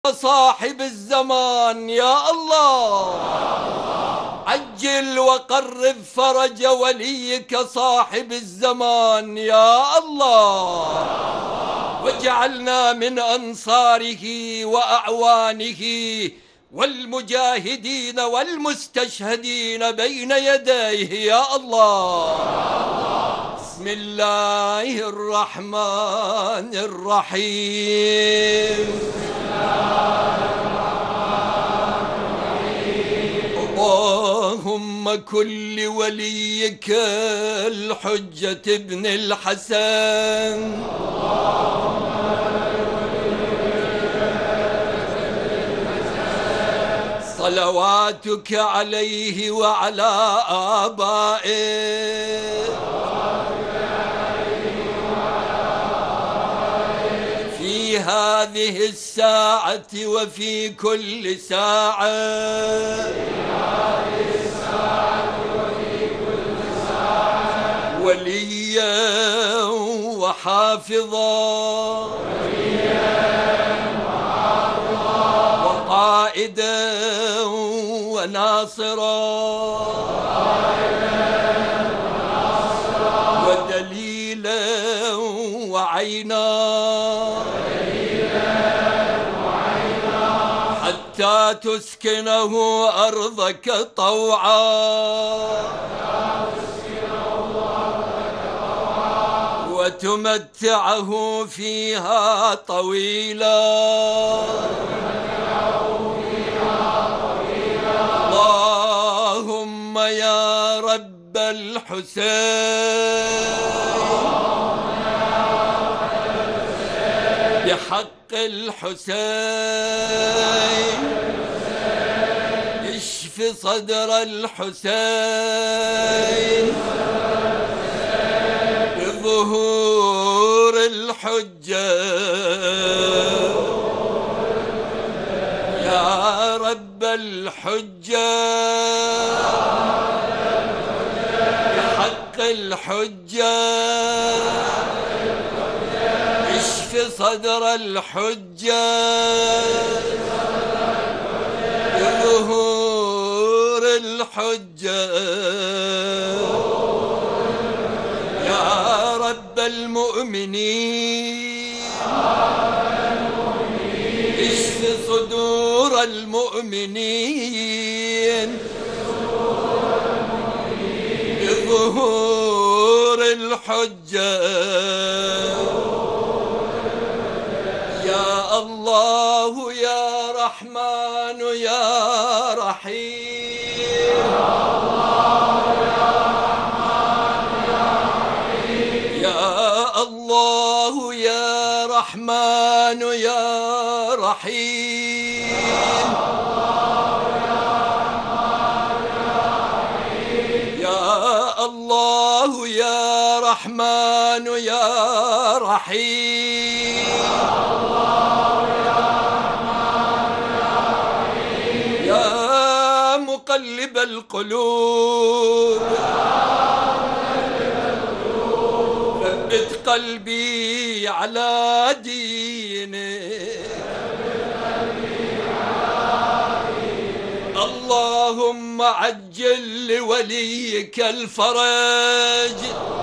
صاحب الزمان يا الله، عجل وقرب فرج وليك صاحب الزمان يا الله، واجعلنا من أنصاره وأعوانه والمجاهدين والمستشهدين بين يديه يا الله. بسم الله الرحمن الرحيم. اللهم كن لوليك الحجة ابن الحسن صلواتك عليه وعلى آبائه في هذه الساعة وفي كل ساعة، وليا وحافظا وقائدا وناصرا ودليلا وعينا حتى تسكنه أرضك طوعا وتمتعه فيها طويلا. اللهم يا رب الحسين بحق الحسين اشف صدر الحسين بظهور الحجة يا رب الحجة بحق الحجة اشف صدر الحجة بظهور الحجة يا رب المؤمنين اشف صدور المؤمنين بظهور الحجة يا الله يا رحمن يا رحيم. يا الله يا رحمن يا رحيم. يا الله يا رحمن يا رحيم. يا مقلب القلوب ثبت قلبي على دينك. اللهم عجل لوليك الفرج.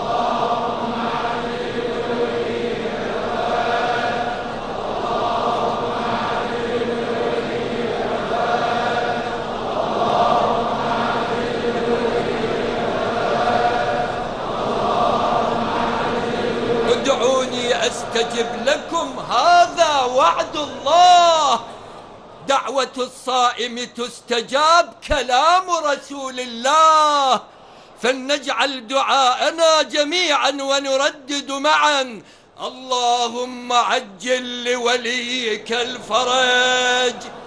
ادعوني استجب لكم، هذا وعد الله. دعوة الصائم تستجاب، كلام رسول الله، فلنجعل دعاءنا جميعا ونردد معا: اللهم عجل لوليك الفرج.